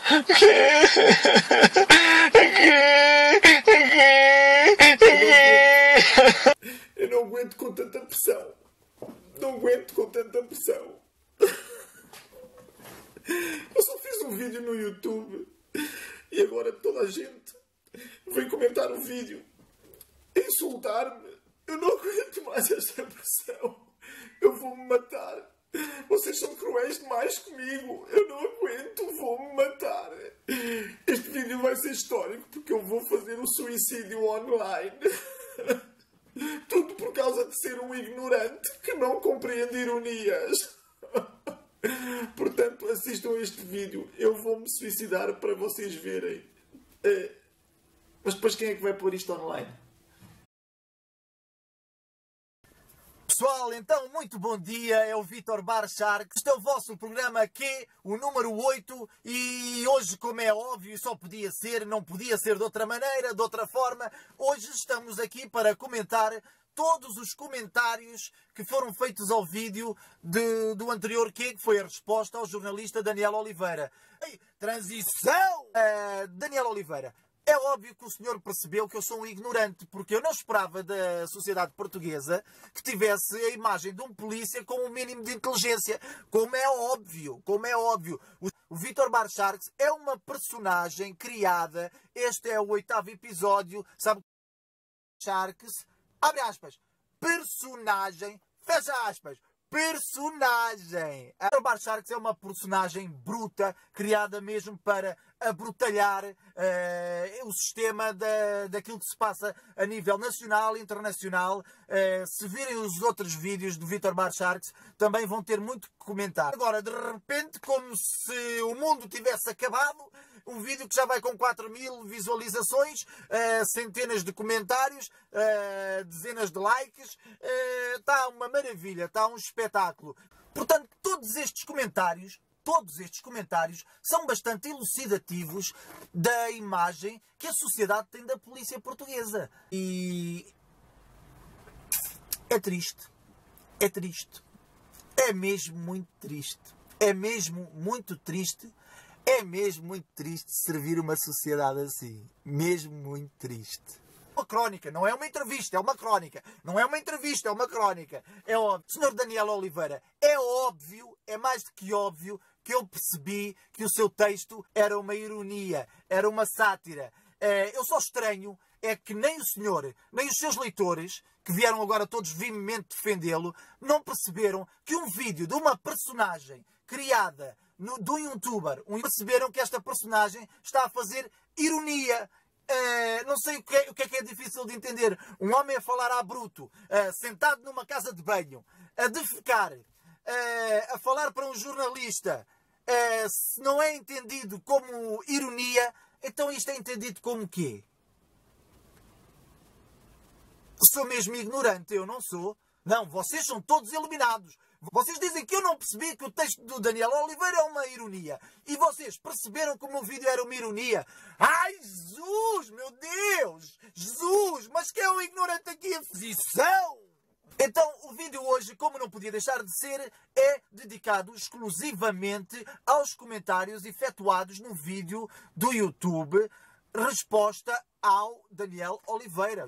Eu não aguento com tanta pressão. Não aguento com tanta pressão. Eu só fiz um vídeo no YouTube e agora toda a gente vem comentar o vídeo, insultar-me. Eu não aguento mais esta pressão. Eu vou-me matar. Vocês são cruéis demais comigo. Eu não aguento, vou-me matar. Este vídeo vai ser histórico porque eu vou fazer o suicídio online. Tudo por causa de ser um ignorante que não compreende ironias. Portanto, assistam este vídeo. Eu vou-me suicidar para vocês verem. Mas depois quem é que vai pôr isto online? Pessoal, então, muito bom dia, é o Vítor Bar Sharks. Este é o vosso programa aqui, o número 8, e hoje, como é óbvio, só podia ser, não podia ser de outra maneira, de outra forma, hoje estamos aqui para comentar todos os comentários que foram feitos ao vídeo do anterior, que foi a resposta ao jornalista Daniel Oliveira. Transição! Daniel Oliveira. É óbvio que o senhor percebeu que eu sou um ignorante, porque eu não esperava da sociedade portuguesa que tivesse a imagem de um polícia com um mínimo de inteligência. Como é óbvio, como é óbvio. O Vítor Bar Sharks é uma personagem criada. Este é o 8º episódio. Sabe? Sharks, abre aspas, personagem, fecha aspas. Personagem. A Bar Sharks é uma personagem bruta, criada mesmo para abrutalhar o sistema daquilo que se passa a nível nacional e internacional. Se virem os outros vídeos do Vítor Bar Sharks, também vão ter muito que comentar. Agora, de repente, como se o mundo tivesse acabado, um vídeo que já vai com 4.000 visualizações, centenas de comentários, dezenas de likes. Está uma maravilha, está um espetáculo. Portanto, todos estes comentários são bastante elucidativos da imagem que a sociedade tem da polícia portuguesa. E é triste. É triste. É mesmo muito triste. É mesmo muito triste. É mesmo muito triste servir uma sociedade assim. Mesmo muito triste. Uma crónica, não é uma entrevista, é uma crónica. Não é uma entrevista, é uma crónica. É óbvio. Senhor Daniel Oliveira, é óbvio, é mais do que óbvio, que eu percebi que o seu texto era uma ironia, era uma sátira. Eu só estranho é que nem o senhor, nem os seus leitores, que vieram agora todos vivamente defendê-lo, não perceberam que um vídeo de uma personagem criada de um youtuber, perceberam que esta personagem está a fazer ironia. Não sei o que é difícil de entender. Um homem a falar à bruto, sentado numa casa de banho, a defecar, a falar para um jornalista, se não é entendido como ironia, então isto é entendido como quê? Sou mesmo ignorante, eu não sou. Não, vocês são todos iluminados. Vocês dizem que eu não percebi que o texto do Daniel Oliveira é uma ironia. E vocês perceberam que o meu vídeo era uma ironia. Ai, Jesus, meu Deus! Jesus, mas que é um ignorante aqui a posição? Então, o vídeo hoje, como não podia deixar de ser, é dedicado exclusivamente aos comentários efetuados no vídeo do YouTube, resposta ao Daniel Oliveira.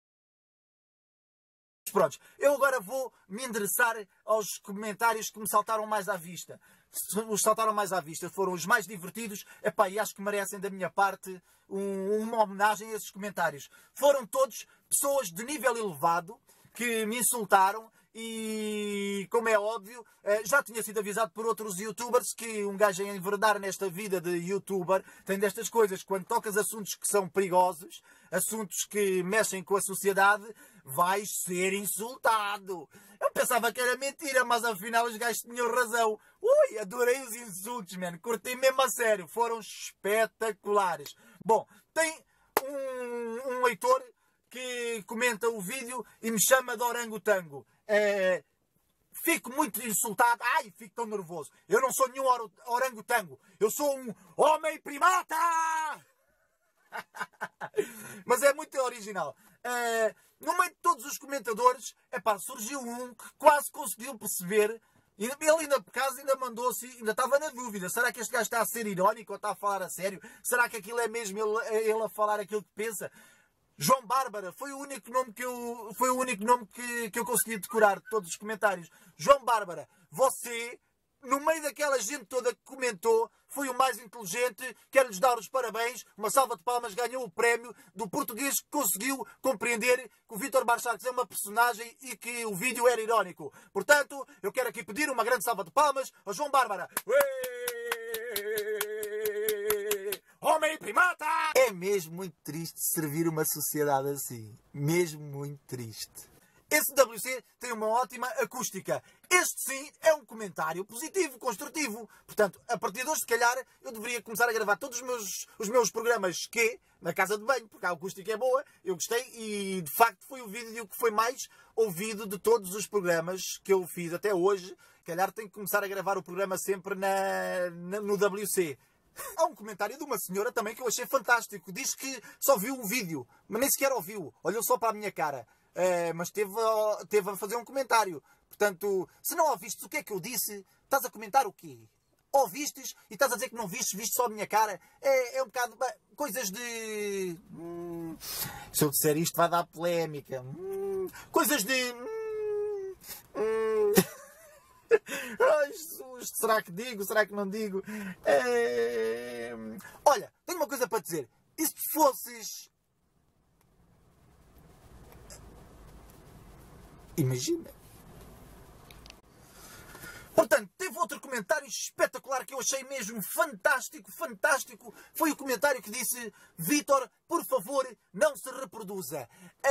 Pronto, eu agora vou me endereçar aos comentários que me saltaram mais à vista. Os saltaram mais à vista foram os mais divertidos, epá, e acho que merecem da minha parte uma homenagem a esses comentários. Foram todos pessoas de nível elevado que me insultaram e, como é óbvio, já tinha sido avisado por outros youtubers que um gajo a enverdar nesta vida de youtuber tem destas coisas. Quando tocas assuntos que são perigosos, assuntos que mexem com a sociedade, vais ser insultado. Eu pensava que era mentira, mas afinal os gajos tinham razão. Ui, adorei os insultos, mano. Curti mesmo a sério. Foram espetaculares. Bom, tem um leitor que comenta o vídeo e me chama de orangotango. Fico muito insultado. Ai, fico tão nervoso. Eu não sou nenhum orangotango. Eu sou um homem primata! Mas é muito original. No meio de todos os comentadores, epá, surgiu um que quase conseguiu perceber Ele ainda, por acaso, ainda mandou-se, ainda estava na dúvida. Será que este gajo está a ser irónico ou está a falar a sério? Será que aquilo é mesmo ele a falar aquilo que pensa? João Bárbara foi o único nome que eu consegui decorar de todos os comentários. João Bárbara, você, no meio daquela gente toda que comentou, foi o mais inteligente. Quero-lhes dar os parabéns. Uma salva de palmas, ganhou o prémio do português que conseguiu compreender que o Vítor Barcharques é uma personagem e que o vídeo era irónico. Portanto, eu quero aqui pedir uma grande salva de palmas ao João Bárbara. Homem primata! É mesmo muito triste servir uma sociedade assim. Mesmo muito triste. Esse WC tem uma ótima acústica. Este sim é um comentário positivo, construtivo. Portanto, a partir de hoje, se calhar, eu deveria começar a gravar todos os meus programas na casa de banho, porque a acústica é boa, eu gostei e de facto foi o vídeo que foi mais ouvido de todos os programas que eu fiz até hoje. Se calhar tenho que começar a gravar o programa sempre no WC. Há um comentário de uma senhora também que eu achei fantástico. Diz que só viu o vídeo, mas nem sequer ouviu. Olhou só para a minha cara. Mas teve a fazer um comentário. Portanto, se não ouvistes o que é que eu disse, estás a comentar o quê? Ouvistes e estás a dizer que não vistes, viste só a minha cara? É um bocado... coisas de... se eu disser isto vai dar polémica. Coisas de... Ai, Jesus, será que digo? Será que não digo? Olha, tenho uma coisa para dizer. E se fosses... Imagina. Portanto, teve outro comentário espetacular que eu achei mesmo fantástico, fantástico. Foi o comentário que disse: Vítor, por favor, não se reproduza.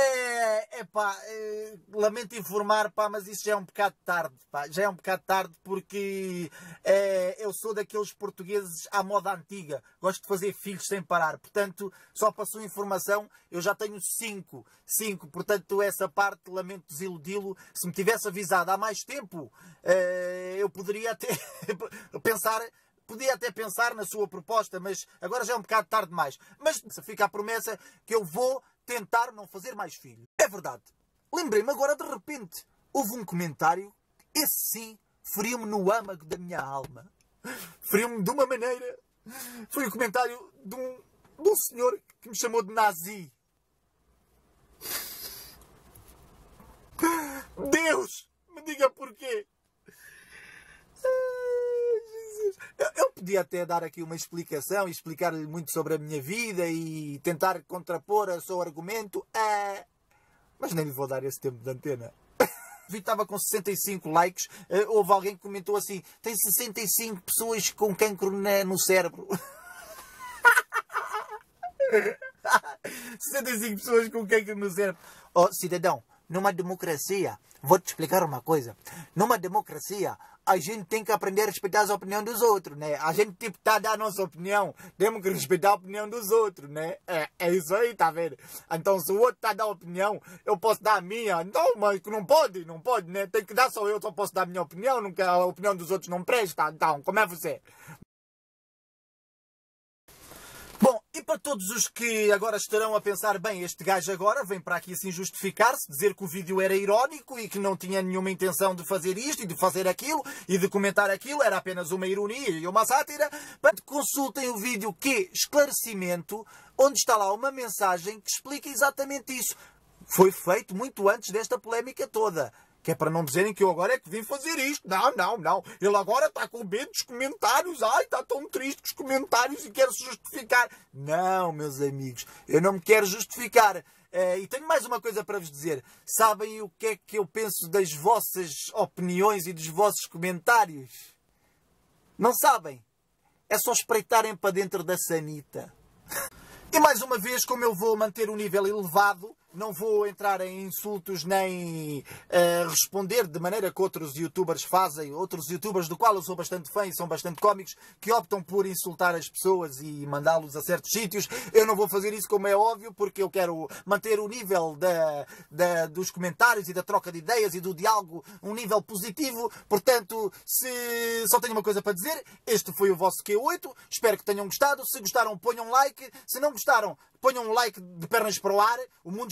Lamento informar, pá, mas isso já é um bocado tarde, pá. Já é um bocado tarde porque eu sou daqueles portugueses à moda antiga. Gosto de fazer filhos sem parar. Portanto, só para a sua informação, eu já tenho 5. Portanto, essa parte, lamento desiludi-lo. Se me tivesse avisado há mais tempo, eu poderia até pensar na sua proposta, mas agora já é um bocado tarde demais. Mas fica a promessa que eu vou tentar não fazer mais filhos. É verdade. Lembrei-me agora de repente. Houve um comentário, esse sim, feriu-me no âmago da minha alma. Feriu-me de uma maneira. Foi o comentário de um senhor que me chamou de nazi. Deus, me diga porquê. Eu podia até dar aqui uma explicação e explicar-lhe muito sobre a minha vida e tentar contrapor o seu argumento, mas nem lhe vou dar esse tempo de antena. Vi que estava com 65 likes, houve alguém que comentou assim: tem 65 pessoas com cancro no cérebro. 65 pessoas com cancro no cérebro. Oh, cidadão, numa democracia, vou-te explicar uma coisa. Numa democracia, a gente tem que aprender a respeitar a opinião dos outros, né? A gente, tipo, está a dar a nossa opinião, temos que respeitar a opinião dos outros, né? É isso aí, tá vendo? Então, se o outro está a dar a opinião, eu posso dar a minha. Não, mas não pode, né? Tem que dar só eu, só posso dar a minha opinião, nunca a opinião dos outros não presta. Então, como é você? Bom, e para todos os que agora estarão a pensar, bem, este gajo agora vem para aqui assim justificar-se, dizer que o vídeo era irónico e que não tinha nenhuma intenção de fazer isto e de fazer aquilo e de comentar aquilo, era apenas uma ironia e uma sátira, consultem o vídeo que esclarecimento, onde está lá uma mensagem que explica exatamente isso. Foi feito muito antes desta polémica toda. Que é para não dizerem que eu agora é que vim fazer isto. Não. Ele agora está com medo dos comentários. Ai, está tão triste com os comentários e quer se justificar. Não, meus amigos. Eu não me quero justificar. E tenho mais uma coisa para vos dizer. Sabem o que é que eu penso das vossas opiniões e dos vossos comentários? Não sabem? É só espreitarem para dentro da sanita. E mais uma vez, como eu vou manter o nível elevado, não vou entrar em insultos nem responder de maneira que outros youtubers fazem, outros youtubers do qual eu sou bastante fã e são bastante cómicos, que optam por insultar as pessoas e mandá-los a certos sítios. Eu não vou fazer isso, como é óbvio, porque eu quero manter o nível dos comentários e da troca de ideias e do diálogo um nível positivo. Portanto, se só tenho uma coisa para dizer, este foi o vosso Q8, espero que tenham gostado. Se gostaram, ponham um like, se não gostaram, ponham um like de pernas para o ar. O mundo está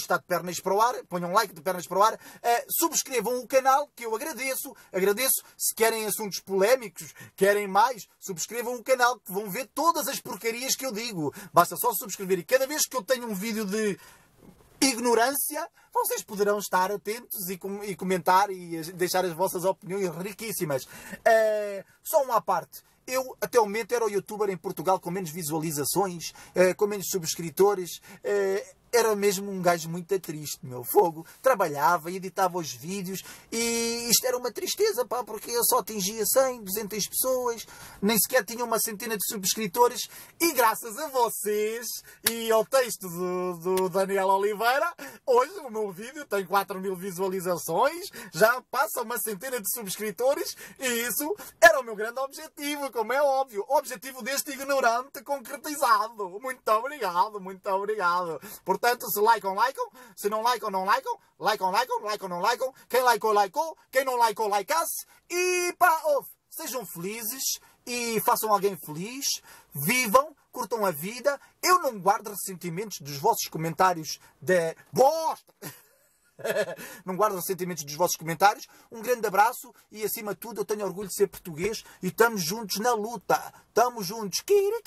está de pernas para o ar, ponham like de pernas para o ar, subscrevam o canal, que eu agradeço. Agradeço. Se querem assuntos polémicos, querem mais, subscrevam o canal, que vão ver todas as porcarias que eu digo. Basta só subscrever, e cada vez que eu tenho um vídeo de ignorância, vocês poderão estar atentos e comentar e deixar as vossas opiniões riquíssimas. Só uma à parte. Eu, até o momento, era o youtuber em Portugal com menos visualizações, com menos subscritores. Era mesmo um gajo muito triste, meu fogo. Trabalhava, editava os vídeos e isto era uma tristeza, pá, porque eu só atingia 100, 200 pessoas, nem sequer tinha uma centena de subscritores. E graças a vocês e ao texto do Daniel Oliveira, hoje o meu vídeo tem 4.000 visualizações, já passa uma centena de subscritores e isso era o meu grande objetivo, como é óbvio. O objetivo deste ignorante concretizado. Muito obrigado, muito obrigado. Portanto, se likeam, likeam. Se não likeam, não likeam. Likeam, likeam. Likeam, não likeam. Quem likeou, likeou. Quem não likeou, likeasse. E pá, sejam felizes e façam alguém feliz. Vivam, curtam a vida. Eu não guardo ressentimentos dos vossos comentários de bosta. Não guardo ressentimentos dos vossos comentários. Um grande abraço e, acima de tudo, eu tenho orgulho de ser português e estamos juntos na luta. Estamos juntos.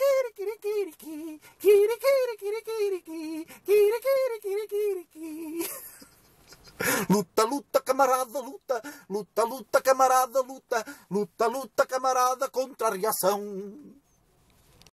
Luta, luta, camarada, luta. Luta, luta, camarada, luta. Luta, luta, camarada, contra a reação.